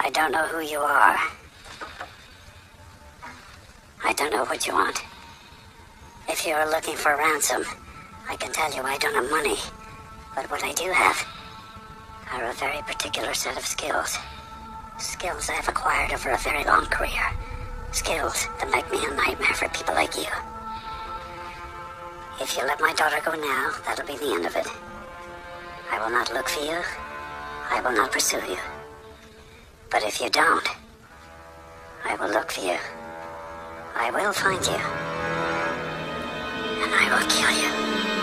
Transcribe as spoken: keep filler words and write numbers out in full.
I don't know who you are. I don't know what you want. If you're looking for ransom, I can tell you I don't have money. But what I do have are a very particular set of skills. Skills I've acquired over a very long career. Skills that make me a nightmare for people like you. If you let my daughter go now, that'll be the end of it. I will not look for you. I will not pursue you. But if you don't, I will look for you. I will find you. And I will kill you.